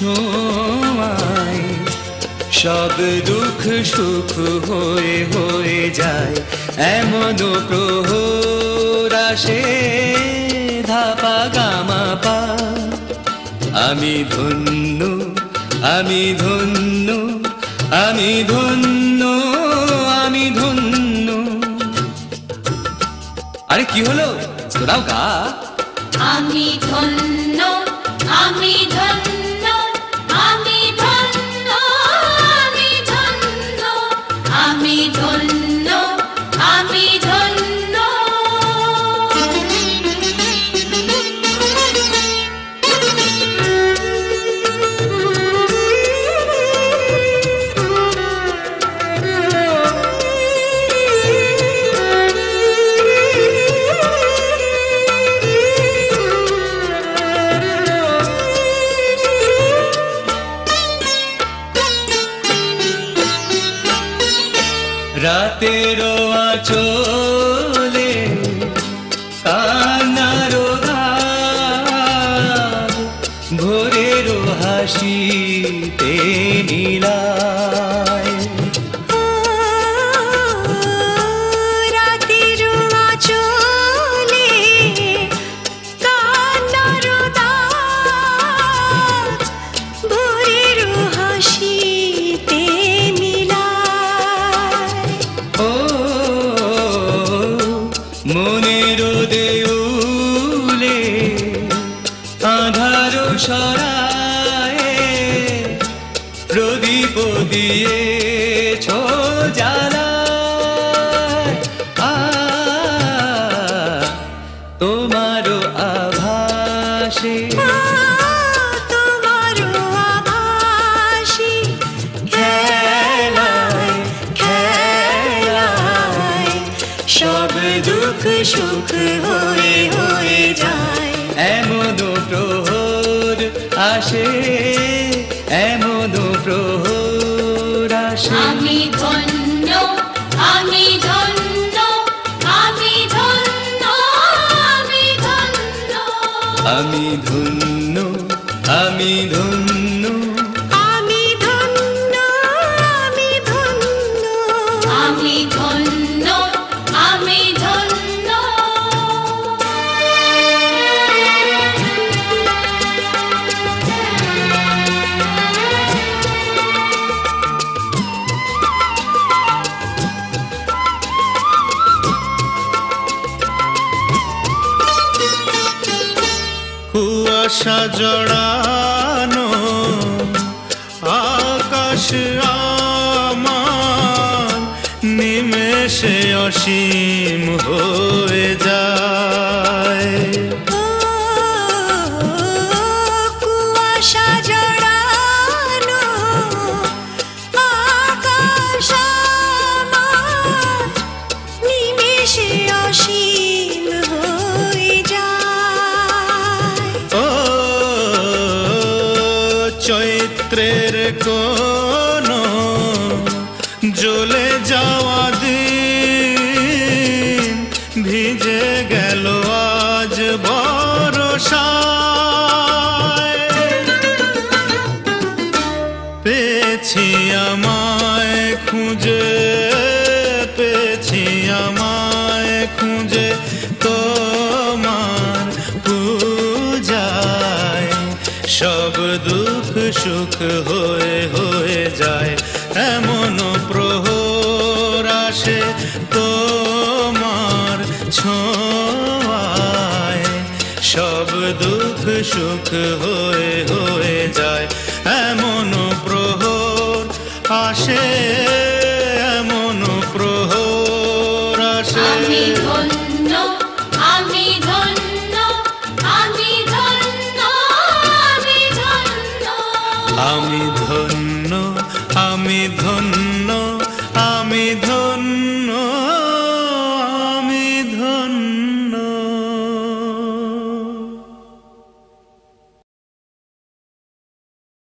ছোঁয়ায় সব দুঃখ সুখ হয়ে হয়ে যায়। এমন প্রহর আসে ধাপা গামা পা। আমি ধন্য, আমি ধন্য, আমি ধন্য, আমি ধন্য। আরে কি হলো, তোরাও গা। আমি ধন্য, আমি ধন্য, আমি ধন্য, আমি ধন্য, আমি ধন্য, আমি ধন্য। রাতেরও আঁচলে কান্নারও দাগ, ভোরেরও হাসিতে মিলায়। রাতেরও আঁচলে কান্নারও দাগ, ভোরেরও হাসিতে মনের দেউলে আধার সরায়, প্রদীপ দিয়েছ জ্বালায়। তোমারও আভাসে, তোমারও আভাসে খেলায় খেলায় সব দুঃখ সুখ হয়ে হয়ে যায়। এমন প্রহর আসে, এমন প্রহর আসে। আমি ধন্য, আমি ধন্য, আমি ধন্য, আমি ধন্য, আমি ধন্য, আমি ধন্য, আমি ধন্য, আমি ধন্য, আমি ধন্য, আমি ধন্য। কুয়াশা জড়ানো আকাশ আমার নিমেষে অসীম হয়ে যায়। কুয়াশা জড়ানো আকাশ আমার নিমেষে অসীম হয়ে যায়। ও চৈত্রের কোন জ্বলে যাওয়া দিন ভিজে গেল আজ বর্ষায়। পেয়েছি আমায় খুঁজে, পেয়েছি আমায় খুঁজে তোমার পূজায়। সব দুঃখ সুখ হয়ে হয়ে যায়। এমন প্রহর আসে তোমার ছোঁয়ায়, সব দুঃখ সুখ হয়ে হয়ে যায়। এমন প্রহর আসে, এমন প্রহর আসে। আমি ধন্য, আমি ধন্য, আমি ধন্য, আমি ধন্য, আমি ধন্য, আমি ধন্য, আমি ধন্য।